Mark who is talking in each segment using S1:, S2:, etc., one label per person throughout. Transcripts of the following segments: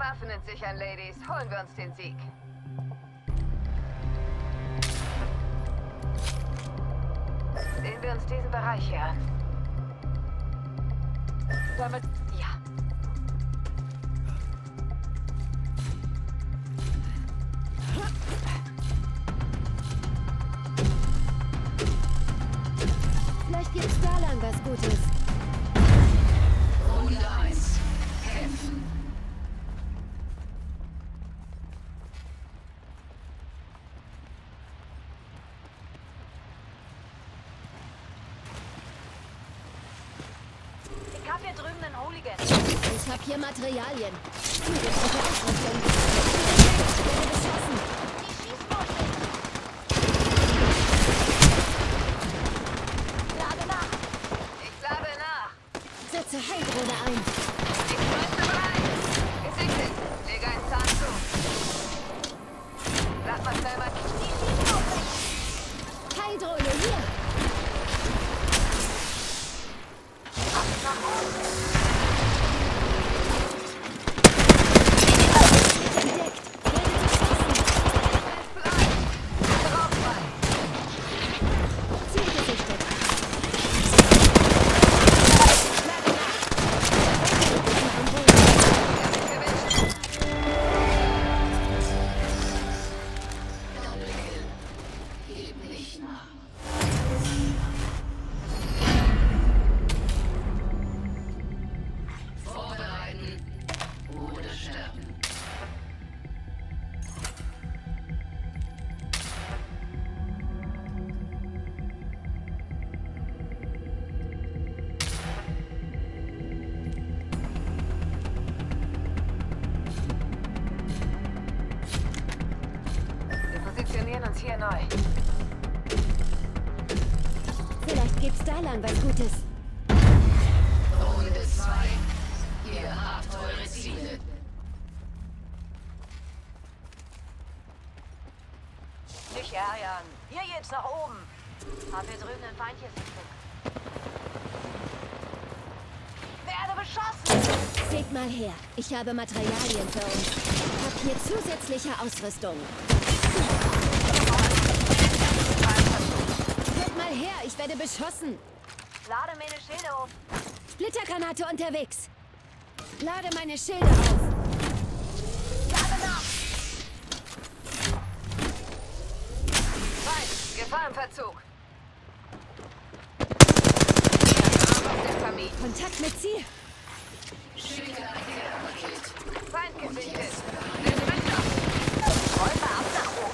S1: Waffen entsichern, Ladies. Holen wir uns den Sieg. Sehen wir uns diesen Bereich hier an. Damit... Ja.
S2: Vielleicht gibt's da lang was Gutes.
S3: Runde 1. Kämpfen.
S1: Ich hab hier drüben einen Hooligan.
S2: Ich hab hier Materialien. Zusätzliche Ausrüstung. Ich werde beschossen.
S1: Die Schießbude. Lade nach. Ich lade nach.
S2: Setze Heildrohne ein.
S1: Ich schmeiße bereit. Gesichtet. Lege einen Zahn zu. Lad mal schnell mal. Die Schießbude.
S2: Heildrohne hier.
S1: Nach oben.
S2: Entdeckt. Werde beschossen.
S1: Drauf frei.
S2: Ziel gesichtet. Lade nach.
S3: Doppelkill. Gib nicht nach. Vorbereiten oder sterben.
S1: Wir positionieren uns hier neu.
S2: Vielleicht gibt's da lang was Gutes.
S3: Runde 2. Ihr habt eure Ziele.
S1: Nicht ärgern. Hier geht's nach oben. Haben wir drüben ein Feindchensichtung. Werde beschossen!
S2: Seht mal her. Ich habe Materialien für uns. Hab hier zusätzliche Ausrüstung. Hört mal her, ich werde beschossen.
S1: Lade meine Schilde auf.
S2: Splittergranate unterwegs. Lade meine Schilde auf.
S1: Lade nach! Feind, Gefahr im Verzug. Aus dem Kamin.
S2: Kontakt mit Ziel.
S3: Schicke ein Care-Paket.
S1: Feind gesichtet. Den Richter. Räume ab nach oben.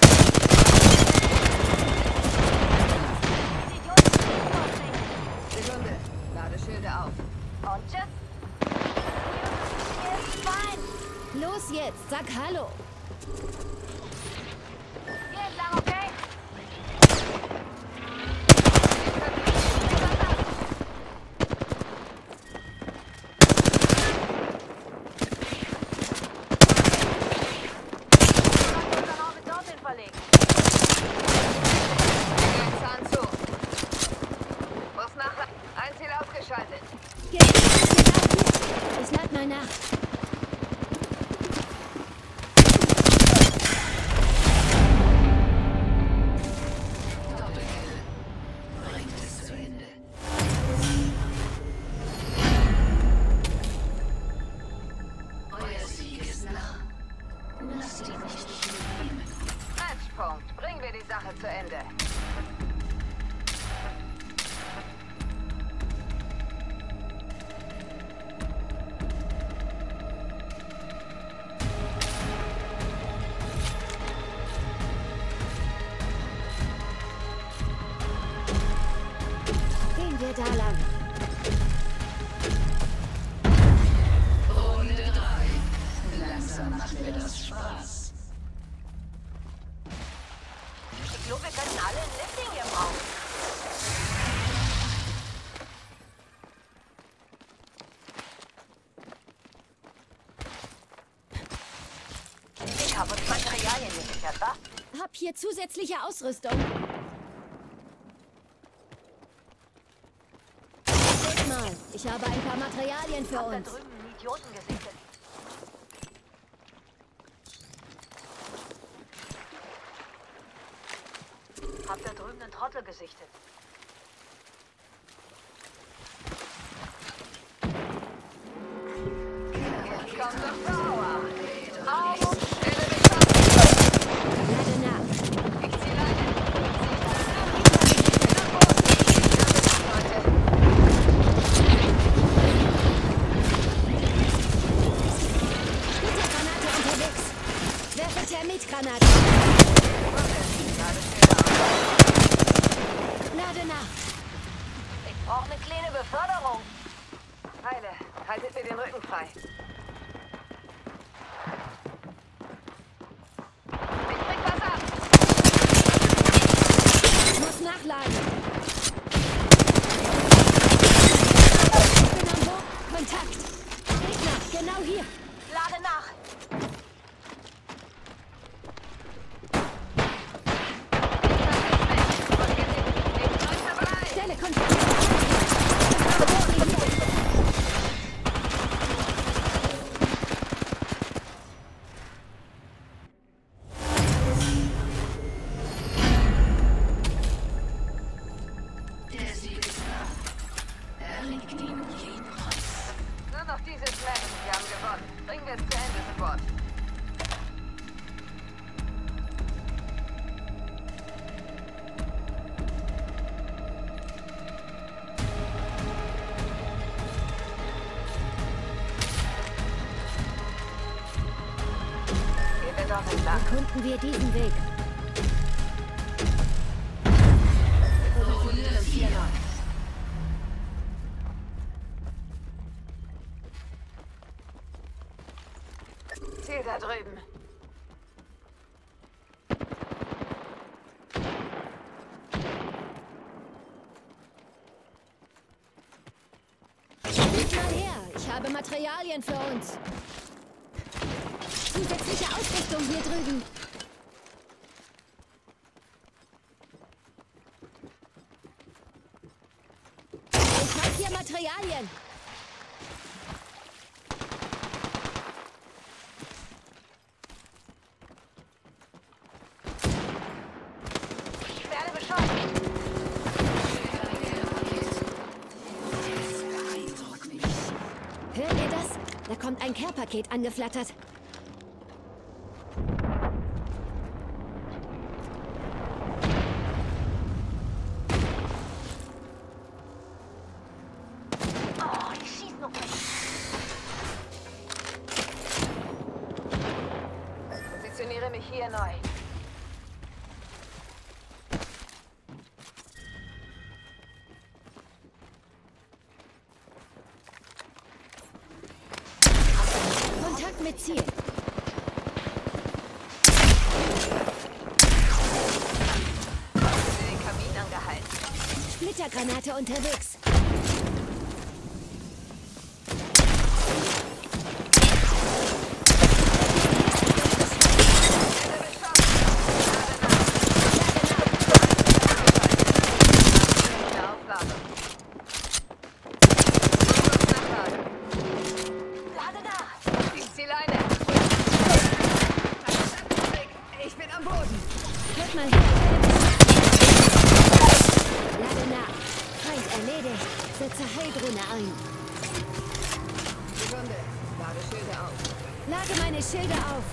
S1: Sekunde. Lade Schilde auf. Und tschüss. Hier ist Feind.
S2: Los jetzt, sag Hallo.
S1: Hier entlang, okay? Ein Ziel ausgeschaltet.
S2: Hier ist genau hier. Ich lad mal nach.
S3: Doppelkill. Bringt es zu Ende. Euer Sieg ist nah. Lasst ihn nicht nehmen.
S1: Matchpunkt. Bringen wir die Sache zu Ende.
S2: Gehen wir da lang.
S3: Runde 3. Langsam macht mir das Spaß.
S1: Ich glaube, wir könnten alle ein Lifting hier brauchen. Ich habe uns Materialien gesichert, wa?
S2: Hab hier zusätzliche Ausrüstung. Seht mal, ich habe ein paar Materialien für
S1: Hab da
S2: uns.
S1: drüben einen Idioten gesichtet. Hab da drüben einen Trottel gesichtet. Jetzt kommt der Power. Auf und Stelle beschossen.
S2: Lade nach.
S1: Ich zieh Leine.
S2: Splittergranate unterwegs. Werfe Thermitgranate. Lade nach.
S1: Ich brauche eine kleine Beförderung. Heile, haltet mir den Rücken frei. Ich krieg was ab.
S2: Ich muss nachladen. Ich bin am Boden. Kontakt. Gegner, genau hier.
S1: Lade nach.
S2: Stelle Kontakt.
S3: Der Sieg ist nah. Er liegt ihm jeden Preis.
S1: Nur noch dieses Match. Wir haben gewonnen. Bringen wir es zu Ende sofort. Gehen wir dort entlang.
S2: Erkunden wir diesen Weg.
S3: Runde 4.
S1: Ziel da drüben.
S2: Geht mal her. Ich habe Materialien für uns. Zusätzliche Ausrüstung hier drüben. Ich habe hier Materialien.
S1: Ich werde beschossen.
S3: Beeindruckt mich.
S2: Hört ihr das? Da kommt ein Care-Paket angeflattert.
S1: Oh, ich schieß noch nicht. Positioniere mich hier neu.
S2: Kontakt mit Ziel.
S1: Den Kamin angehalten.
S2: Splittergranate unterwegs.
S1: Lade nach. Ich zieh Leine. Ich bin am Boden.
S2: Hört mal her. Lade nach. Feind erledigt. Setze Heildrohne ein.
S1: Sekunde. Lade Schilde auf.
S2: Lade meine Schilde auf.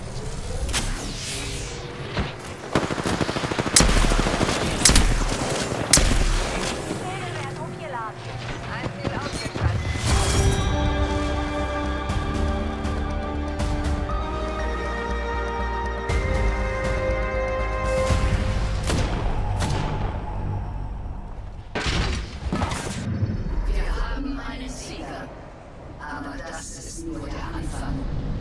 S1: Schilde werden hochgeladen. Ein Ziel ausgeschaltet.
S3: Wir haben einen Sieger. Aber das ist nur der Anfang.